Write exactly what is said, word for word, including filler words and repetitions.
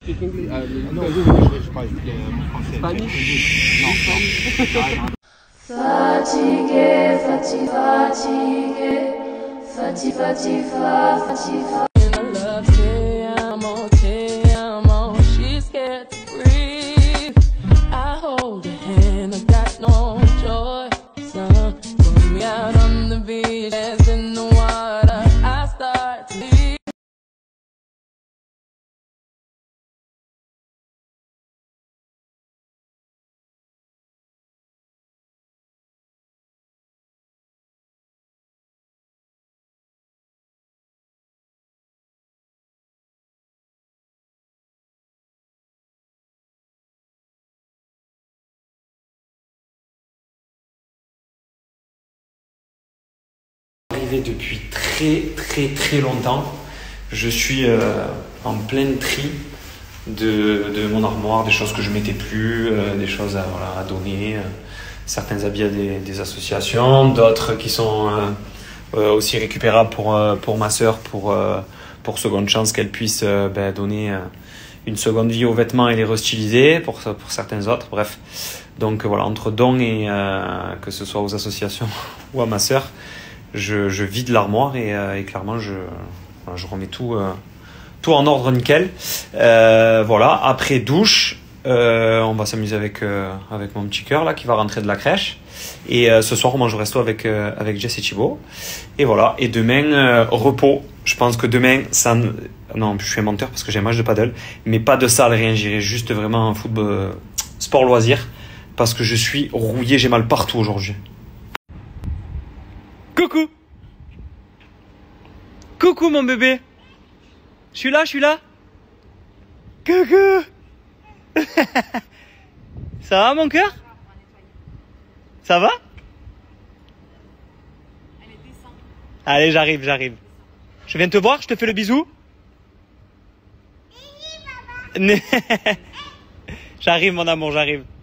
Non, je parle français. Fatigué, fatigué, fatigué, fatigué, fatigué, fatigué. She's scared to breathe. I hold her hand, I got no joy. Sun, put me out on the beach, dance in the water. I start to leave. Depuis très très très longtemps. Je suis euh, en plein tri de, de mon armoire, des choses que je mettais plus, euh, des choses à, voilà, à donner, euh, certains habits à des, des associations, d'autres qui sont euh, euh, aussi récupérables pour, euh, pour ma sœur, pour, euh, pour seconde chance qu'elle puisse euh, ben, donner euh, une seconde vie aux vêtements et les restyliser pour, pour certains autres, bref. Donc voilà, entre dons et euh, que ce soit aux associations ou à ma sœur, Je, je vide l'armoire et, euh, et clairement je, je remets tout, euh, tout en ordre nickel. Euh, voilà, après douche, euh, on va s'amuser avec, euh, avec mon petit cœur là qui va rentrer de la crèche. Et euh, ce soir on mange au resto avec, euh, avec Jess et Thibaut. Et voilà, et demain euh, repos. Je pense que demain, ça ne... non, je suis un menteur parce que j'ai un match de paddle, mais pas de salle, rien. J'irai juste vraiment en football, euh, sport loisir parce que je suis rouillé, j'ai mal partout aujourd'hui. Coucou. Coucou mon bébé. Je suis là, je suis là. Coucou. Ça va mon cœur? Ça va? Allez, j'arrive, j'arrive. Je viens te voir, je te fais le bisou. J'arrive mon amour, j'arrive.